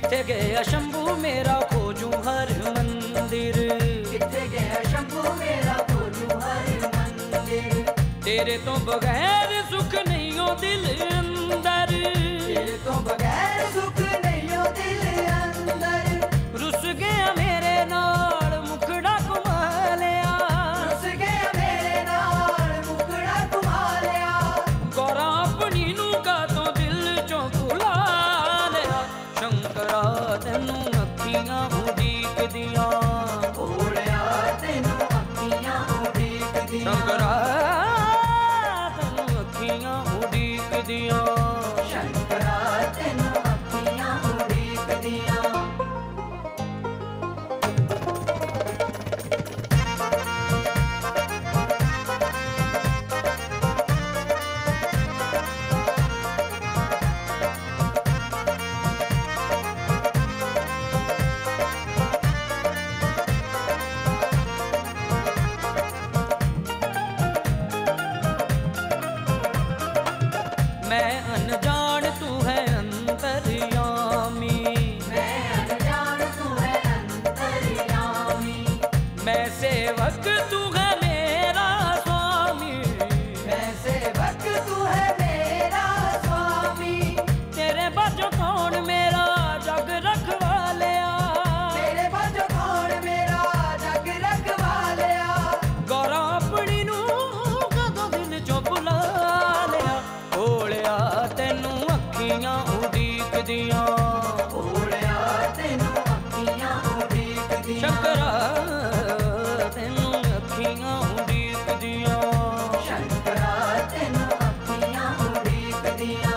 किथे गया शंभू मेरा खोजूं हर मंदिर, किथे गया शंभू मेरा खोजूं हर मंदिर। तेरे तो बगैर सुख नहीं हो दिल अंदर, तेरे तो बगैर सुख नहीं हो दिल अंदर। रुस गया मेरे नाल मुखड़ा घुमा लिया, रुस गया मेरे नाल मुखड़ा घुमा लिया। गौरा अपनी नू का तो दिल चों भुला लिया। शंकरा तेनू अखियां उड़ीक दियां, भोलिया तेनू अखियां उड़ीक दियां। शंकरा तेनू अखियां उड़ीक दियां, शंकरा तेनू अखियां उड़ीक दियां। मैं अनजान तू है अंतर्यामी, मैं अनजान तू है अंतर्यामी। मैं सेवक तू है मेरा स्वामी, मैं सेवक तू है मेरा स्वामी। तेरे बाजो कौन मेरा जग रखवालिया, तेरे बाजो कौन मेरा जग रखवालिया। गौरा अपनी नू कदों दिल चों भुला लिया। भोलिया तेनू अखियां उड़ीक दियां, भोलिया तेनू अखियां उड़ीक दियां। शंकरा तेनू अखियां उड़ीक दियां, शंकरा तेनू अखियां उड़ीक दियां।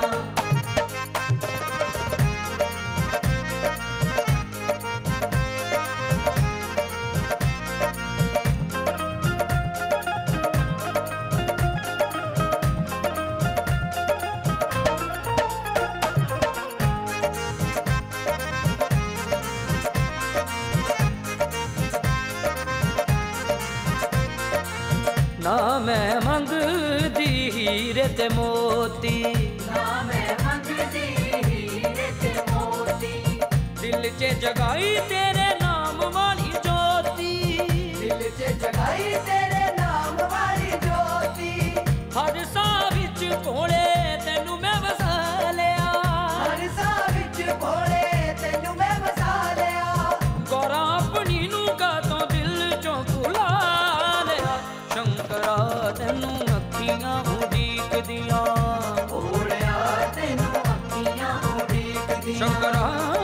ना मैं मंगदी हीरे ते मोती, ना मैं मंगदी हीरे ते मोती। दिल च जगाई तेरे नाम वाली ज्योति, दिल च जगाई तेरे नाम वाली ज्योति। हर साह विच कोले तेनू मैं वसा लिया, हर साह विच भोले तेनू मैं वसा लिया। गौरा अपनी नू का तो दिल चों भुला लिया। शंकरा तेनू अखियां उड़ीक दियां, भोलिया तेनू अखियां उड़ीक दियां। शंकरा